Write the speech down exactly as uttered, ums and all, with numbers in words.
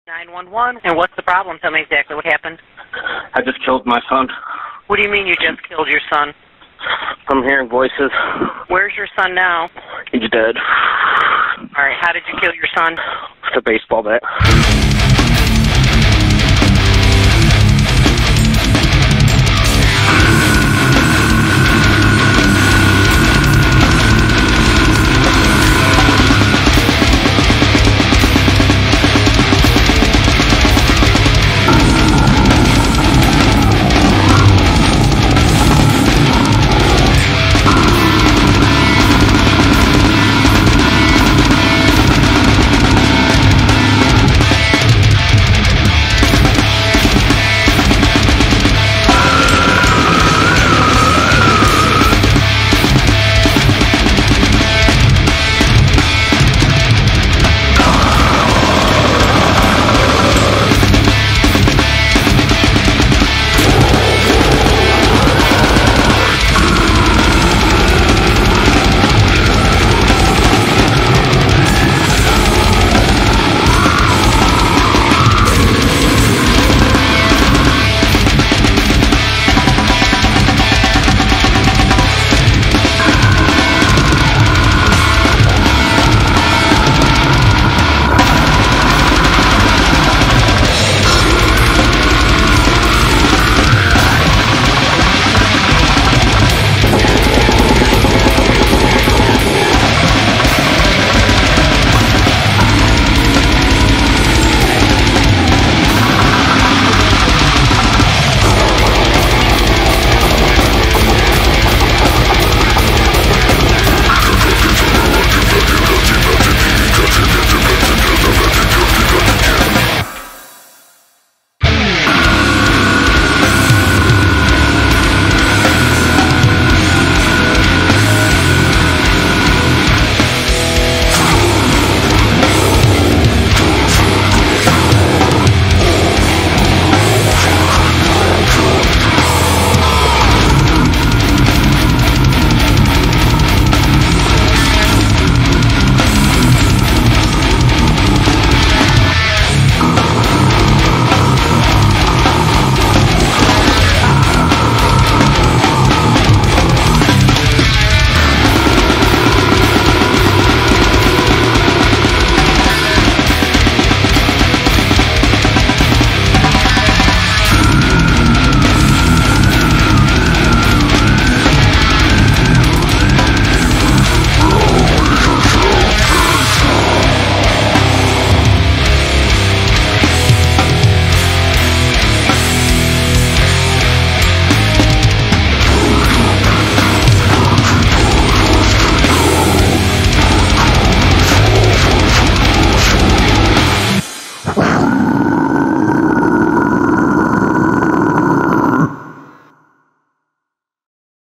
nine one one. And what's the problem? Tell me exactly what happened. I just killed my son. What do you mean you just killed your son? I'm hearing voices. Where's your son now? He's dead. All right, how did you kill your son? With a baseball bat.